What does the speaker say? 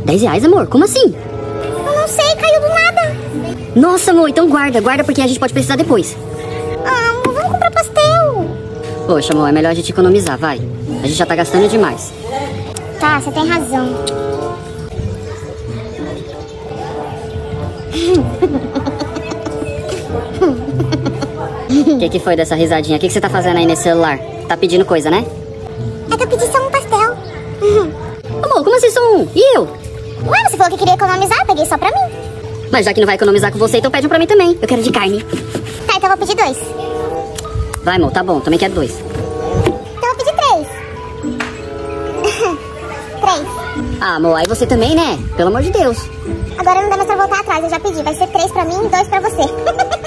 R$10, amor? Como assim? Eu não sei, caiu do nada. Nossa, amor, então guarda porque a gente pode precisar depois. Ah, amor, vamos comprar pastel. Poxa, amor, é melhor a gente economizar, vai. A gente já tá gastando demais. Tá, você tem razão. O que foi dessa risadinha? O que você tá fazendo aí nesse celular? Tá pedindo coisa, né? É que eu pedi só um pastel. Amor, como assim só um? E eu? Ué, você falou que queria economizar, peguei só pra mim. Mas já que não vai economizar com você, então pede um pra mim também. Eu quero de carne. Tá, então eu vou pedir 2. Vai, amor, tá bom. Também quero 2. Então eu vou pedir 3. 3. Ah, amor, aí você também, né? Pelo amor de Deus. Agora não dá mais pra voltar atrás, eu já pedi. Vai ser 3 pra mim e 2 pra você.